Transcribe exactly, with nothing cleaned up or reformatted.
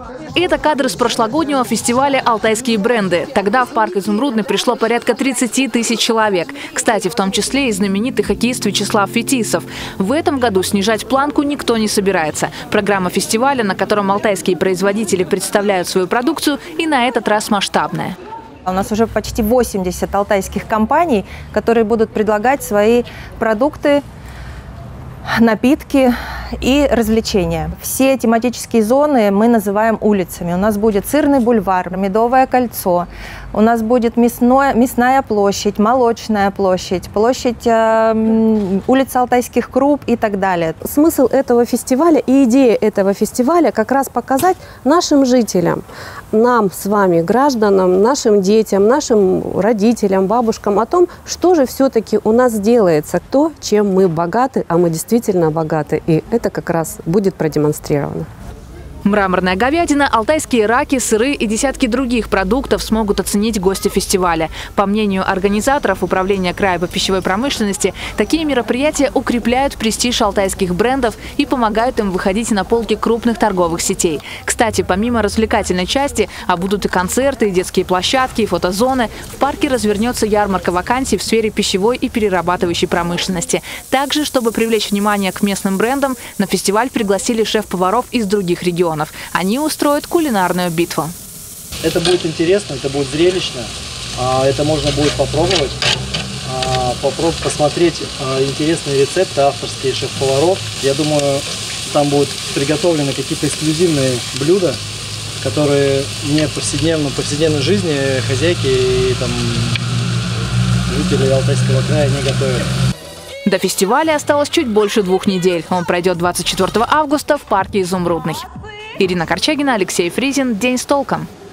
Это кадры с прошлогоднего фестиваля «Алтайские бренды». Тогда в парк Изумрудный пришло порядка тридцати тысяч человек. Кстати, в том числе и знаменитый хоккеист Вячеслав Фетисов. В этом году снижать планку никто не собирается. Программа фестиваля, на котором алтайские производители представляют свою продукцию, и на этот раз масштабная. У нас уже почти восемьдесят алтайских компаний, которые будут предлагать свои продукты, напитки и развлечения. Все тематические зоны мы называем улицами. У нас будет сырный бульвар, Медовое кольцо, у нас будет мясное, мясная площадь, молочная площадь, площадь э, улица Алтайских круп и так далее. Смысл этого фестиваля и идея этого фестиваля как раз показать нашим жителям, нам с вами, гражданам, нашим детям, нашим родителям, бабушкам о том, что же все-таки у нас делается, то, чем мы богаты, а мы действительно богаты. И это как раз будет продемонстрировано. Мраморная говядина, алтайские раки, сыры и десятки других продуктов смогут оценить гости фестиваля. По мнению организаторов Управления края по пищевой промышленности, такие мероприятия укрепляют престиж алтайских брендов и помогают им выходить на полки крупных торговых сетей. Кстати, помимо развлекательной части, а будут и концерты, и детские площадки, и фотозоны, в парке развернется ярмарка вакансий в сфере пищевой и перерабатывающей промышленности. Также, чтобы привлечь внимание к местным брендам, на фестиваль пригласили шеф-поваров из других регионов. Они устроят кулинарную битву. Это будет интересно, это будет зрелищно, это можно будет попробовать, попробовать посмотреть интересные рецепты авторские шеф-поваров. Я думаю, там будут приготовлены какие-то эксклюзивные блюда, которые не повседневно, в повседневной жизни хозяйки и там, жители Алтайского края не готовят. До фестиваля осталось чуть больше двух недель. Он пройдет двадцать четвёртого августа в парке Изумрудный. Ирина Корчагина, Алексей Фризин. День с толком.